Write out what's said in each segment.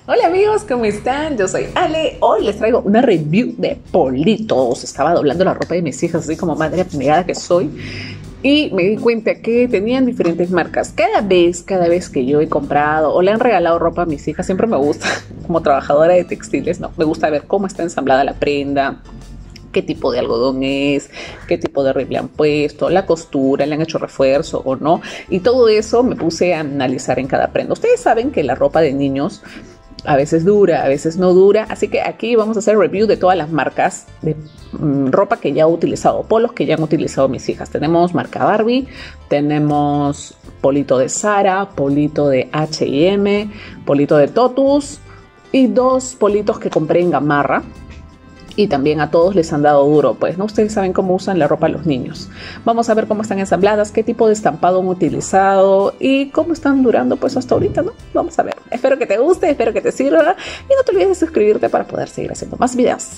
Hola amigos, ¿cómo están? Yo soy Ale. Hoy les traigo una review de Politos. Estaba doblando la ropa de mis hijas, así como madre abnegada que soy. Y me di cuenta que tenían diferentes marcas. Cada vez que yo he comprado o le han regalado ropa a mis hijas, siempre me gusta, como trabajadora de textiles, ¿no? Me gusta ver cómo está ensamblada la prenda, qué tipo de algodón es, qué tipo de rib le han puesto, la costura, le han hecho refuerzo o no. Y todo eso me puse a analizar en cada prenda. Ustedes saben que la ropa de niños a veces dura, a veces no dura, así que aquí vamos a hacer review de todas las marcas de ropa que ya he utilizado, polos que ya han utilizado mis hijas. Tenemos marca Barbie, tenemos polito de Zara, polito de H&M, polito de Totus y dos politos que compré en Gamarra. Y también a todos les han dado duro, pues, ¿no? Ustedes saben cómo usan la ropa los niños. Vamos a ver cómo están ensambladas, qué tipo de estampado han utilizado y cómo están durando, pues, hasta ahorita, ¿no? Vamos a ver. Espero que te guste, espero que te sirva y no te olvides de suscribirte para poder seguir haciendo más videos.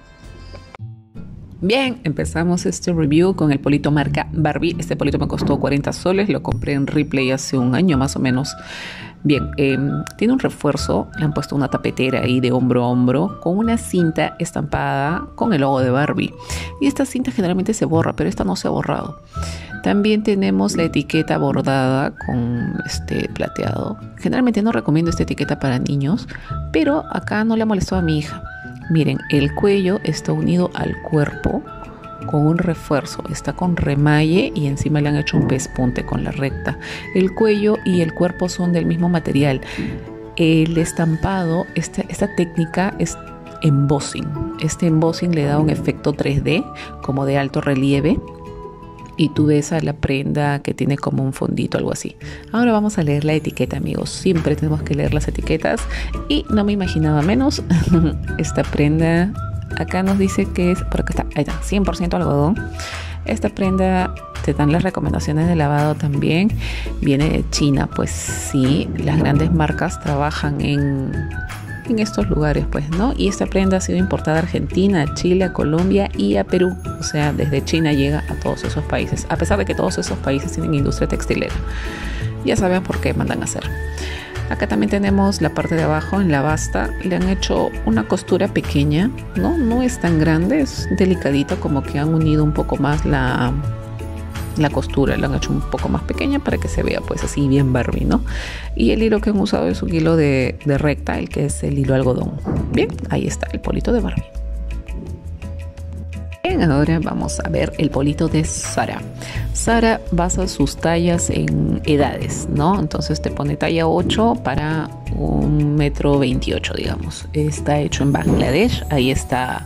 Bien, empezamos este review con el polito marca Barbie. Este polito me costó 40 soles, lo compré en Ripley hace un año más o menos. Bien, tiene un refuerzo, le han puesto una tapetera ahí de hombro a hombro con una cinta estampada con el logo de Barbie. Y esta cinta generalmente se borra, pero esta no se ha borrado. También tenemos la etiqueta bordada con este plateado. Generalmente no recomiendo esta etiqueta para niños, pero acá no le ha molestado a mi hija. Miren, el cuello está unido al cuerpo con un refuerzo, está con remalle y encima le han hecho un pespunte con la recta. El cuello y el cuerpo son del mismo material. El estampado, esta técnica es embossing. Este embossing le da un efecto 3D como de alto relieve y tú ves a la prenda que tiene como un fondito, algo así. Ahora vamos a leer la etiqueta, amigos. Siempre tenemos que leer las etiquetas y no me imaginaba menos. Esta prenda acá nos dice que es, por acá está, ahí está, 100% algodón. Esta prenda te dan las recomendaciones de lavado también. Viene de China, pues sí, las grandes marcas trabajan en estos lugares, pues, ¿no? Y esta prenda ha sido importada a Argentina, a Chile, a Colombia y a Perú. O sea, desde China llega a todos esos países, a pesar de que todos esos países tienen industria textilera. Ya saben por qué mandan a hacer. Acá también tenemos la parte de abajo, en la basta, le han hecho una costura pequeña, ¿no? No es tan grande, es delicadito, como que han unido un poco más la costura, la han hecho un poco más pequeña para que se vea pues así bien Barbie, ¿no? Y el hilo que han usado es un hilo de recta, el que es el hilo algodón. Bien, ahí está el polito de Barbie. Bien, ahora vamos a ver el polito de Zara. Zara basa sus tallas en edades, ¿no? Entonces te pone talla 8 para 1,28 m, digamos. Está hecho en Bangladesh. Ahí está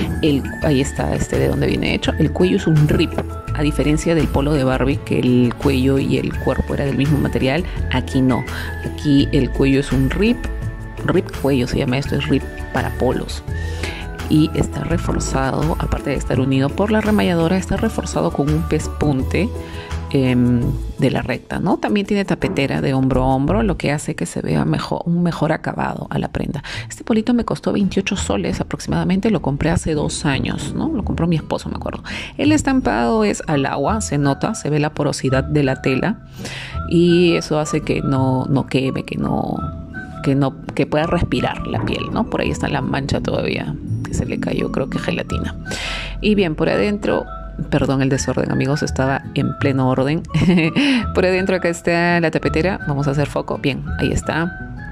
de donde viene hecho. El cuello es un rip. A diferencia del polo de Barbie, que el cuello y el cuerpo era del mismo material, aquí no. Aquí el cuello es un rip cuello se llama esto, es rip para polos. Y está reforzado, aparte de estar unido por la remalladora, está reforzado con un pespunte de la recta, ¿no? También tiene tapetera de hombro a hombro, lo que hace que se vea un mejor acabado a la prenda. Este polito me costó 28 soles aproximadamente, lo compré hace 2 años, ¿no? Lo compró mi esposo, me acuerdo. El estampado es al agua, se nota, se ve la porosidad de la tela y eso hace que no queme, que pueda respirar la piel, ¿no? Por ahí está la mancha todavía, que se le cayó, creo que gelatina. Y bien, por adentro, perdón el desorden, amigos, estaba en pleno orden. Por adentro acá está la tapetera, vamos a hacer foco. Bien, ahí está.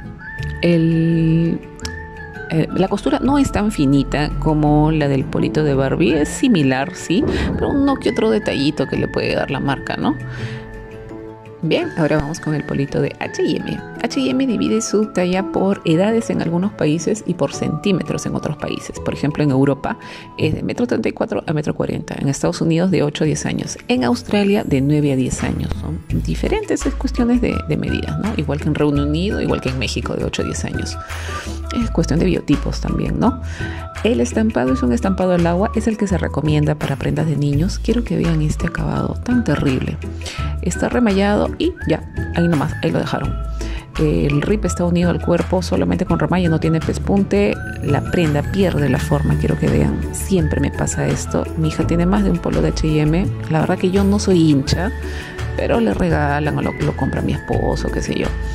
La costura no es tan finita como la del polito de Barbie, es similar, sí, pero uno que otro detallito que le puede dar la marca, ¿no? Bien, ahora vamos con el polito de H&M. H&M divide su talla por edades en algunos países y por centímetros en otros países. Por ejemplo, en Europa es de 1,34 m a 1,40 m. En Estados Unidos de 8 a 10 años. En Australia de 9 a 10 años. Son diferentes, es cuestiones de medidas, ¿no? Igual que en Reino Unido, igual que en México de 8 a 10 años. Es cuestión de biotipos también, ¿no? El estampado es un estampado al agua, es el que se recomienda para prendas de niños. Quiero que vean este acabado tan terrible. Está remallado y ya, ahí nomás, ahí lo dejaron. El rip está unido al cuerpo solamente con remalle, no tiene pespunte. La prenda pierde la forma, quiero que vean. Siempre me pasa esto. Mi hija tiene más de un polo de H&M. La verdad que yo no soy hincha, pero le regalan o lo compra mi esposo, qué sé yo.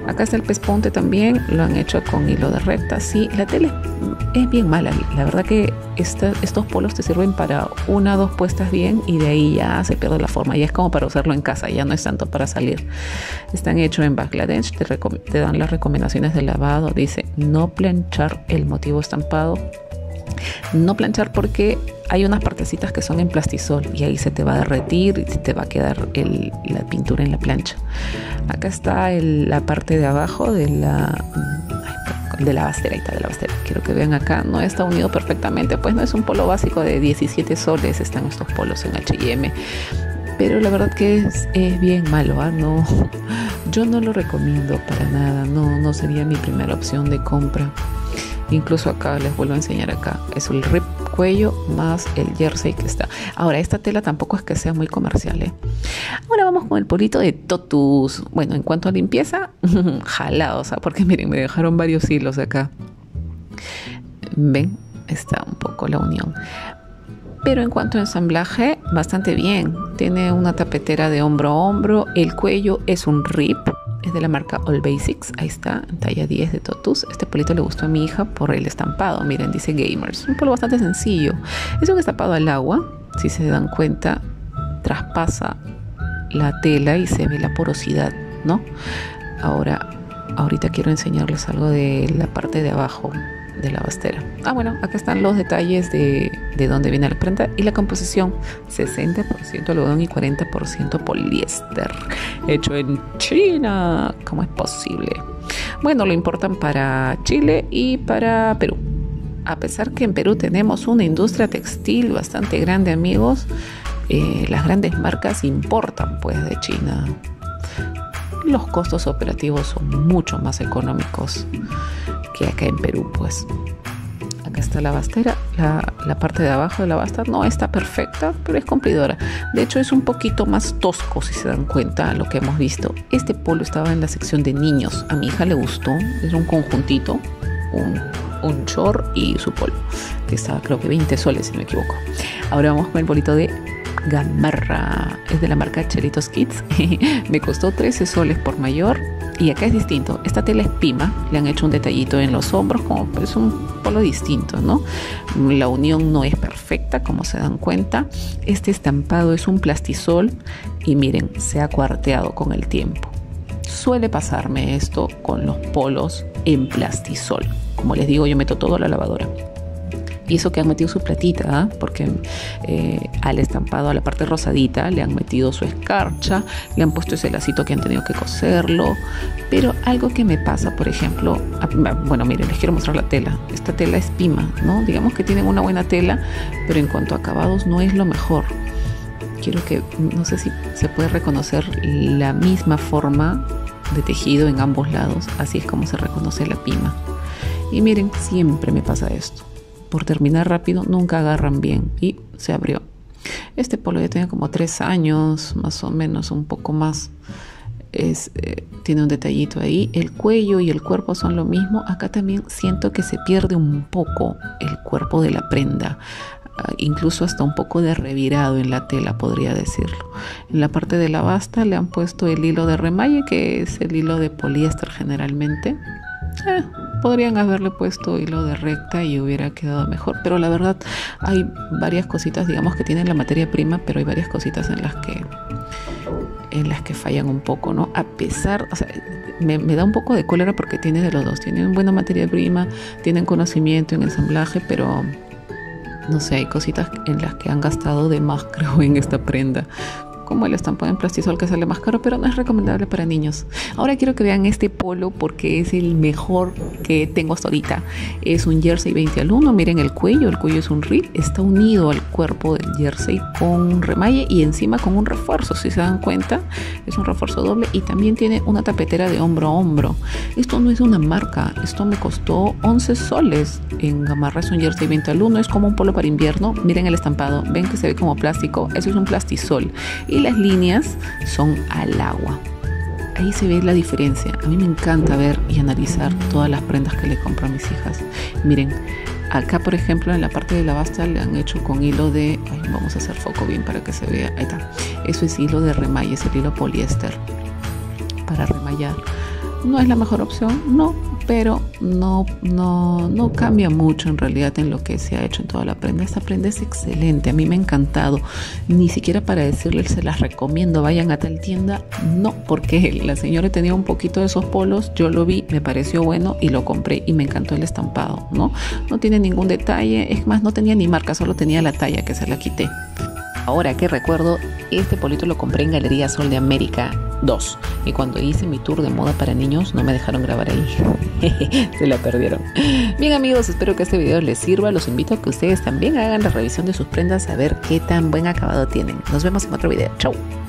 Acá está el pespunte también, lo han hecho con hilo de recta. Sí, la tela es bien mala. La verdad que estos polos te sirven para 1 o 2 puestas bien y de ahí ya se pierde la forma. Ya es como para usarlo en casa, ya no es tanto para salir. Están hechos en Bangladesh, te dan las recomendaciones de lavado. Dice no planchar el motivo estampado. No planchar porque hay unas partecitas que son en plastisol y ahí se te va a derretir y te va a quedar la pintura en la plancha. Acá está la parte de abajo de la bastera. Ahí está, de la bastera. Quiero que vean acá, no está unido perfectamente, pues no es un polo básico de 17 soles, están estos polos en H&M. Pero la verdad que es bien malo, ¿eh? No, yo no lo recomiendo para nada, no sería mi primera opción de compra. Incluso acá les vuelvo a enseñar acá, es el rip cuello más el jersey que está. Ahora, esta tela tampoco es que sea muy comercial, ¿eh? Ahora vamos con el polito de Totus. Bueno, en cuanto a limpieza, jalado, o sea, porque miren, me dejaron varios hilos acá. Ven, está un poco la unión. Pero en cuanto a ensamblaje, bastante bien. Tiene una tapetera de hombro a hombro. El cuello es un rip. Es de la marca All Basics. Ahí está, en talla 10 de Totus. Este polito le gustó a mi hija por el estampado. Miren, dice Gamers. Un polo bastante sencillo. Es un estampado al agua. Si se dan cuenta, traspasa la tela y se ve la porosidad, ¿no? Ahorita quiero enseñarles algo de la parte de abajo de la bastera. Bueno, acá están los detalles de dónde viene la prenda y la composición: 60% algodón y 40% poliéster, hecho en China. ¿Cómo es posible? Bueno, lo importan para Chile y para Perú. A pesar que en Perú tenemos una industria textil bastante grande, amigos, las grandes marcas importan pues de China. Los costos operativos son mucho más económicos que acá en Perú, pues. Acá está la bastera, la parte de abajo de la basta no está perfecta, pero es cumplidora. De hecho, es un poquito más tosco, si se dan cuenta, lo que hemos visto. Este polo estaba en la sección de niños. A mi hija le gustó, es un conjuntito, un short y su polo, que estaba creo que 20 soles, si no me equivoco. Ahora vamos con el polito de Gamarra, es de la marca Chelitos Kids. Me costó 13 soles por mayor. Y acá es distinto, esta tela es pima, le han hecho un detallito en los hombros, como es un polo distinto, ¿no? La unión no es perfecta, como se dan cuenta. Este estampado es un plastisol y miren, se ha cuarteado con el tiempo. Suele pasarme esto con los polos en plastisol. Como les digo, yo meto todo a la lavadora. Y eso que han metido su platita, ¿eh? Porque al estampado, a la parte rosadita, le han metido su escarcha, le han puesto ese lacito que han tenido que coserlo. Pero algo que me pasa, por ejemplo, bueno, miren, les quiero mostrar la tela. Esta tela es pima, ¿no? Digamos que tienen una buena tela, pero en cuanto a acabados no es lo mejor. Quiero que, no sé si se puede reconocer la misma forma de tejido en ambos lados. Así es como se reconoce la pima. Y miren, siempre me pasa esto. Por terminar rápido, nunca agarran bien y se abrió. Este polo ya tiene como 3 años, más o menos, un poco más. Tiene un detallito ahí. El cuello y el cuerpo son lo mismo. Acá también siento que se pierde un poco el cuerpo de la prenda. Incluso hasta un poco de revirado en la tela, podría decirlo. En la parte de la basta le han puesto el hilo de remalle, que es el hilo de poliéster generalmente. Podrían haberle puesto hilo de recta y hubiera quedado mejor, pero la verdad hay varias cositas, digamos, que tienen la materia prima, pero hay varias cositas en las que fallan un poco, ¿no? A pesar, o sea, me da un poco de cólera porque tiene de los dos, tienen buena materia prima, tienen conocimiento en ensamblaje, pero no sé, hay cositas en las que han gastado de más, creo, en esta prenda. Como el estampado en plastisol, que sale más caro, pero no es recomendable para niños. Ahora quiero que vean este polo porque es el mejor que tengo hasta ahorita. Es un jersey 20 al 1. Miren el cuello es un rip, está unido al cuerpo del jersey con un remalle y encima con un refuerzo, si se dan cuenta, es un refuerzo doble y también tiene una tapetera de hombro a hombro. Esto no es una marca, esto me costó 11 soles en Gamarra. Es un jersey 20 al 1, es como un polo para invierno. Miren el estampado, ven que se ve como plástico, eso es un plastisol. Y las líneas son al agua. Ahí se ve la diferencia. A mí me encanta ver y analizar todas las prendas que le compro a mis hijas. Miren, acá por ejemplo en la parte de la basta le han hecho con hilo de... vamos a hacer foco bien para que se vea. Ahí está. Eso es hilo de remalle, es el hilo poliéster para remallar. no es la mejor opción, no, pero no cambia mucho en realidad en lo que se ha hecho en toda la prenda. Esta prenda es excelente, a mí me ha encantado, ni siquiera para decirles se las recomiendo, vayan a tal tienda, no, porque la señora tenía un poquito de esos polos, yo lo vi, me pareció bueno y lo compré y me encantó el estampado, ¿no? No tiene ningún detalle, es más, no tenía ni marca, solo tenía la talla que se la quité. Ahora que recuerdo, este polito lo compré en Galería Sol de América 2 y cuando hice mi tour de moda para niños no me dejaron grabar ahí. Se la perdieron. Bien amigos, espero que este video les sirva. Los invito a que ustedes también hagan la revisión de sus prendas a ver qué tan buen acabado tienen. Nos vemos en otro video. Chau.